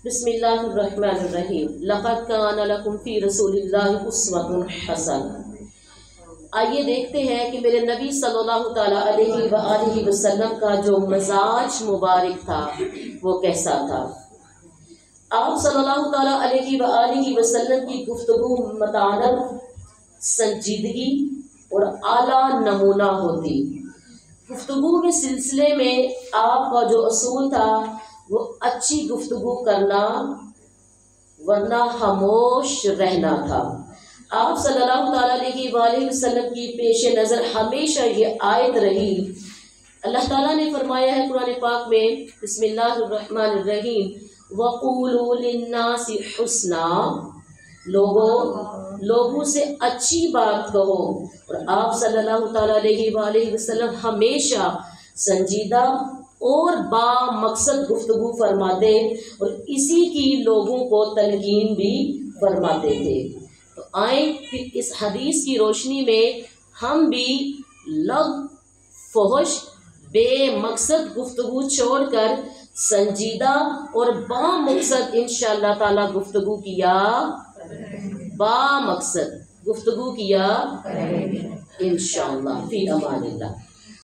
بسم اللہ الرحمن الرحیم لقد کان لکم فی رسول اللہ اسوۃ حسنہ۔ آئیے دیکھتے ہیں کہ میرے نبی صلی اللہ تعالیٰ علیہ وآلہ وسلم کا جو مزاج مبارک تھا وہ کیسا تھا۔ آپ صلی اللہ تعالیٰ علیہ وآلہ وسلم کی گفتگو متانت، سنجیدگی اور اعلیٰ نمونہ ہوتی۔ گفتگو کے سلسلے میں آپ کا جو اصول تھا وہ اچھی گفتگو کرنا ورنہ خاموش رہنا تھا۔ آپ صلی اللہ تعالیٰ علیہ وآلہ وسلم کی پیش نظر ہمیشہ یہ آیت رہی۔ اللہ تعالیٰ نے فرمایا ہے قرآن پاک میں، بسم اللہ الرحمن الرحیم، وَقُولُوا لِلنَّاسِ حُسْنًا، لوگوں سے اچھی بات کہو۔ اور آپ صلی اللہ تعالیٰ علیہ وآلہ وسلم ہمیشہ سنجیدہ اور با مقصد گفتگو فرماتے اور اسی کی لوگوں کو تلقین بھی فرماتے تھے۔ تو آئیں پھر اس حدیث کی روشنی میں ہم بھی لغو فحش بے مقصد گفتگو چھوڑ کر سنجیدہ اور با مقصد انشاءاللہ تعالی گفتگو کیا انشاءاللہ۔ فی امان اللہ۔